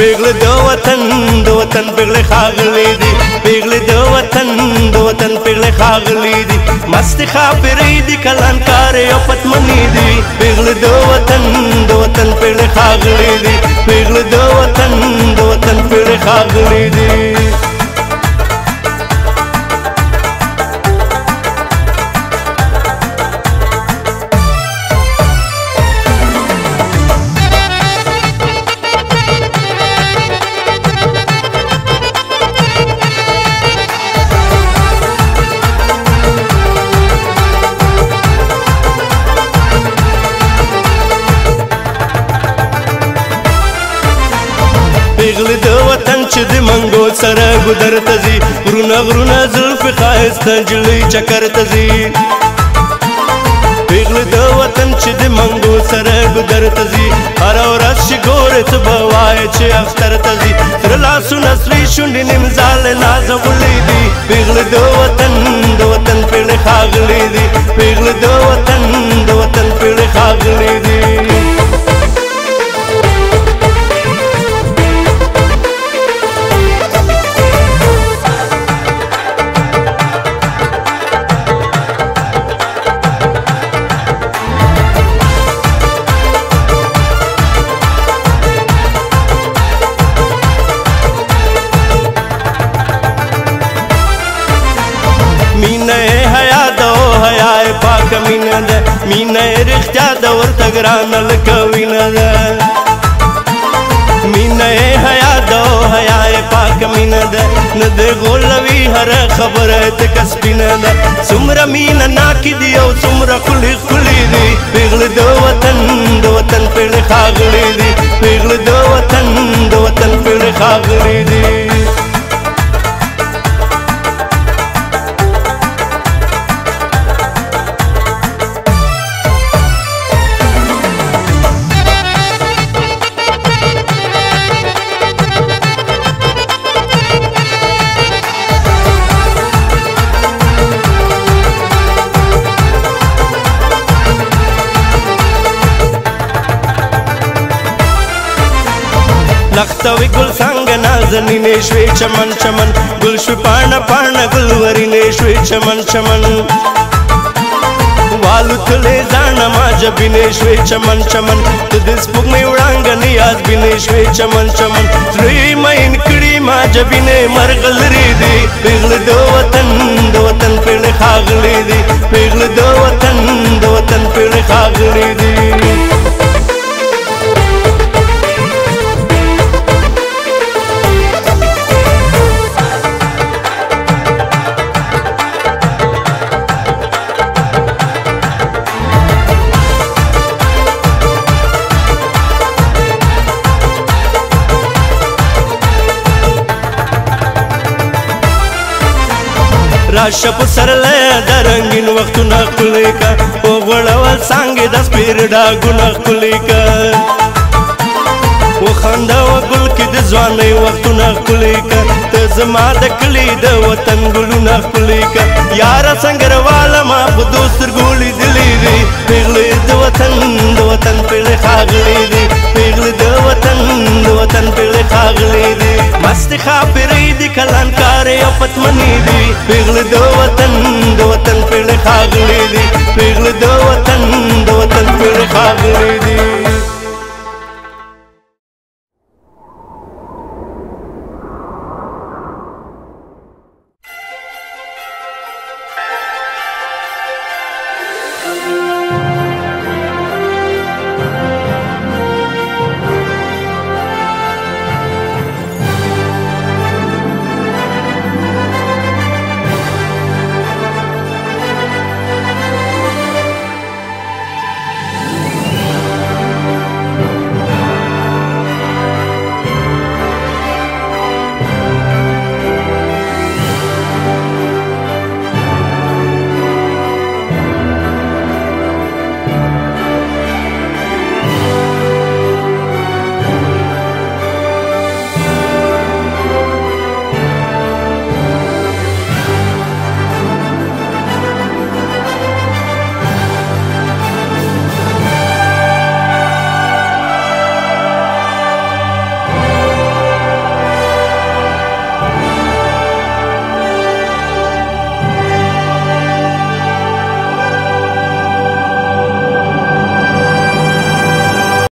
پیغله د وطن پیغله ښاغلي دي پیغله د وطن پیغله ښاغلي دي مست خاپرې دي کلانکارې او پتمنې دي پیغله د وطن پیغله ښاغلي دي پیغله د وطن پیغله ښاغلي دي پیغله د وطن چې د منګو سره ګودر ته ځي غرونه زلفې ښایسته نجلۍ چکر ته ځي پیغله د وطن چې د منګو سره ګودر ته ځي هره ورځ چې ګورې څه به وایې چې اختر ته ځي سره لاسونه سرې شونډې نیمزاله نازولې دي پیغله د وطن پیغله ښاغلي دي پیغله د وطن پیغله ښاغلي دي مینه حیا د او حیا پاک مینه ده مینه رښتیا د ورته ګرانه لکه وینه ده مینه حیا د او حیا پاک مینه ده نه د غولوي هره خبره تکه سپینه ده څومره مینه ناکې دي او څومره ښکلي دي پیغله د وطن پیغله ښاغلي دي پیغله د وطن پیغله ښاغلي دي لختوي ګل څنګه نازنینې شوې چمن ګل شوې پاڼه ګلورینې شوې چمن والوتلې ځانه ما جبینې شوې چمن ته د سپوږمۍ وړانګې یادبینې شوې چمن زړه یې مین کړي ما جبینې مرغلرې دي پیغله د وطن پیغله ښاغلي دي پیغله د وطن پیغله ښاغلي دي راشه په سرله د رنګین وختونه ښکلي که په غوړول څانګې د سپېر ډاګونه ښکلي که وخندوه ګل کې د ځوانۍ وختونه ښکلي که ته زما د کلي د وطن ګلونه ښکلي که یاره سنګرواله ما په دو سترګو لیدلي دي پیغلې د وطن پیغلې ښاغلي دي پیغلې د وطن پیغلې ښاغلي دي مستې خاپرې دي کلانکارې او پتمنې دي پیغله د وطن پیغله ښاغلي دي پیغله د وطن پیغله ښاغلي دي